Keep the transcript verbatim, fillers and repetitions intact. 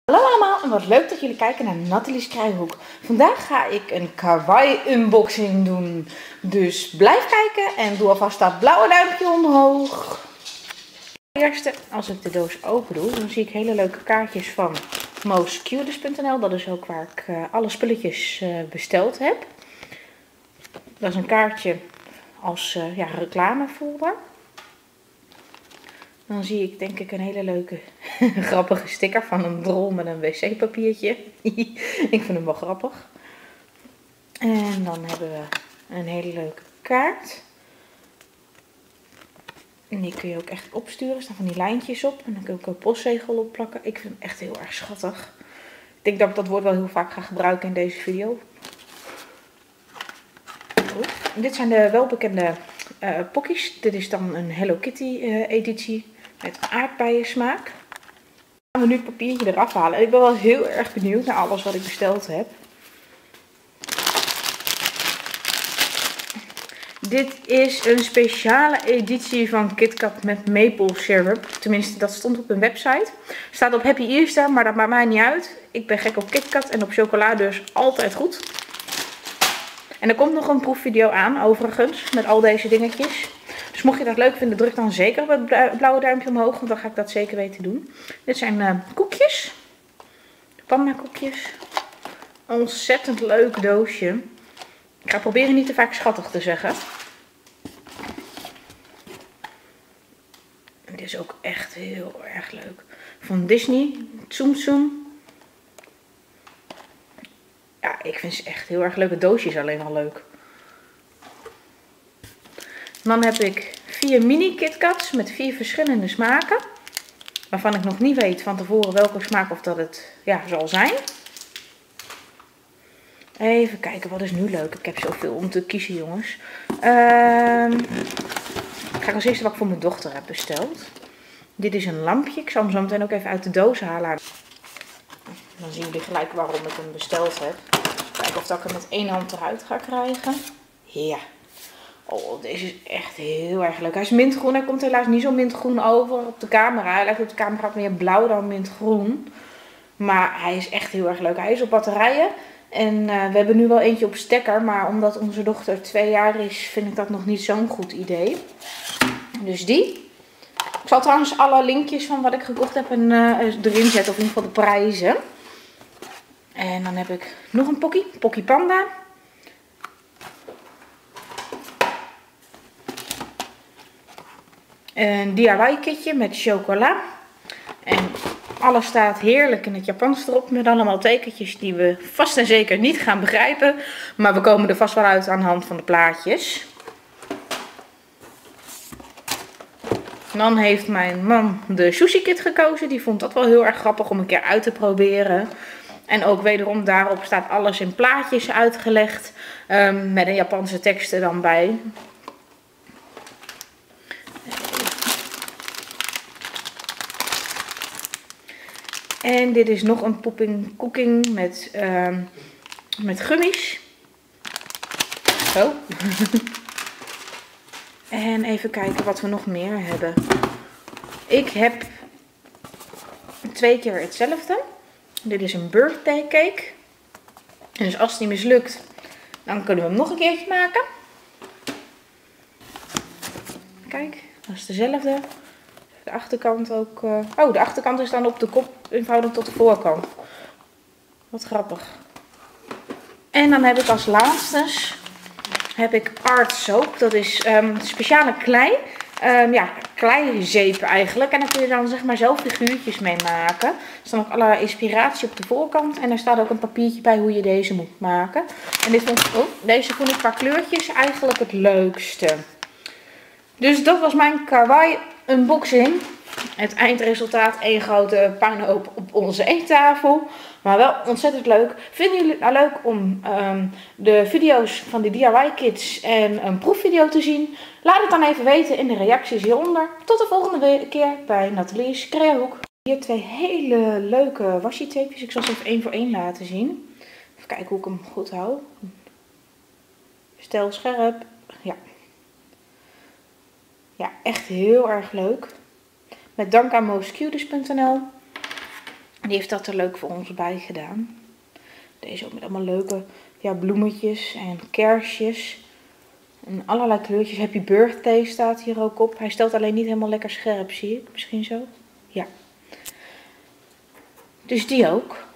Hallo allemaal en wat leuk dat jullie kijken naar Nathalie's Krijhoek. Vandaag ga ik een kawaii unboxing doen. Dus blijf kijken en doe alvast dat blauwe duimpje omhoog. Eerst, als ik de doos open doe, dan zie ik hele leuke kaartjes van mostcutest punt n l. Dat is ook waar ik uh, alle spulletjes uh, besteld heb. Dat is een kaartje als uh, ja, reclamefolder. Dan zie ik denk ik een hele leuke grappige sticker van een drol met een wc papiertje. Ik vind hem wel grappig. En dan hebben we een hele leuke kaart. En die kun je ook echt opsturen. Er staan van die lijntjes op. En dan kun je ook een postzegel op plakken. Ik vind hem echt heel erg schattig. Ik denk dat ik dat woord wel heel vaak ga gebruiken in deze video. Goed. Dit zijn de welbekende uh, pokkies. Dit is dan een Hello Kitty uh, editie. Met aardbeien smaak. Dan gaan we nu het papiertje eraf halen. En ik ben wel heel erg benieuwd naar alles wat ik besteld heb. Dit is een speciale editie van KitKat met maple syrup. Tenminste, dat stond op hun website. Staat op Happy Easter, maar dat maakt mij niet uit. Ik ben gek op KitKat en op chocola dus altijd goed. En er komt nog een proefvideo aan, overigens, met al deze dingetjes. Dus mocht je dat leuk vinden, druk dan zeker op het blauwe duimpje omhoog, want dan ga ik dat zeker weten doen. Dit zijn uh, koekjes. Panda koekjes. Een ontzettend leuk doosje. Ik ga proberen niet te vaak schattig te zeggen. Dit is ook echt heel erg leuk. Van Disney. Tsum Tsum. Ja, ik vind ze echt heel erg leuk. Het doosje is alleen al leuk. Dan heb ik vier mini KitKats met vier verschillende smaken. Waarvan ik nog niet weet van tevoren welke smaak of dat het ja, zal zijn. Even kijken, wat is nu leuk? Ik heb zoveel om te kiezen, jongens. Uh, ik ga als eerste wat ik voor mijn dochter heb besteld. Dit is een lampje. Ik zal hem zo meteen ook even uit de doos halen. Dan zien jullie gelijk waarom ik hem besteld heb. Kijken of dat ik hem met één hand eruit ga krijgen. Ja. Oh, deze is echt heel erg leuk. Hij is mintgroen. Hij komt helaas niet zo mintgroen over op de camera. Hij lijkt op de camera meer blauw dan mintgroen. Maar hij is echt heel erg leuk. Hij is op batterijen. En uh, we hebben nu wel eentje op stekker. Maar omdat onze dochter twee jaar is, vind ik dat nog niet zo'n goed idee. Dus die. Ik zal trouwens alle linkjes van wat ik gekocht heb en, uh, erin zetten. Of in ieder geval de prijzen. En dan heb ik nog een pokkie. Pokkie Panda. Een D I Y kitje met chocola. En alles staat heerlijk in het Japans erop. Met allemaal tekentjes die we vast en zeker niet gaan begrijpen. Maar we komen er vast wel uit aan de hand van de plaatjes. Dan heeft mijn man de sushi kit gekozen. Die vond dat wel heel erg grappig om een keer uit te proberen. En ook wederom daarop staat alles in plaatjes uitgelegd. Um, met een Japanse tekst er dan bij. En dit is nog een popping cooking met, uh, met gummies. Zo. En even kijken wat we nog meer hebben. Ik heb twee keer hetzelfde. Dit is een birthday cake. En dus als die mislukt, dan kunnen we hem nog een keertje maken. Kijk, dat is dezelfde. De achterkant ook. Uh... Oh, de achterkant is dan op de kop eenvoudig tot de voorkant. Wat grappig. En dan heb ik als laatste heb ik Art Soap. Dat is um, speciale klei. Um, ja, kleizeep eigenlijk. En daar kun je dan zeg maar zelf figuurtjes mee maken. Er staat ook allerlei inspiratie op de voorkant. En er staat ook een papiertje bij hoe je deze moet maken. En dit vond, oh, deze vond ik qua kleurtjes eigenlijk het leukste. Dus dat was mijn kawaii unboxing. Het eindresultaat één grote puinhoop op onze eettafel. Maar wel ontzettend leuk. Vinden jullie het nou leuk om um, de video's van de D I Y kits en een proefvideo te zien? Laat het dan even weten in de reacties hieronder. Tot de volgende keer bij Nathalie's Krijhoek. Hier twee hele leuke washi tapejes. Ik zal ze even één voor één laten zien. Even kijken hoe ik hem goed hou. Stel scherp. Ja. Ja, echt heel erg leuk. Met dank aan mostcutest punt n l. Die heeft dat er leuk voor ons bij gedaan. Deze ook met allemaal leuke ja, bloemetjes en kersjes. En allerlei kleurtjes. Happy birthday staat hier ook op. Hij stelt alleen niet helemaal lekker scherp, zie ik. Misschien zo. Ja. Dus die ook.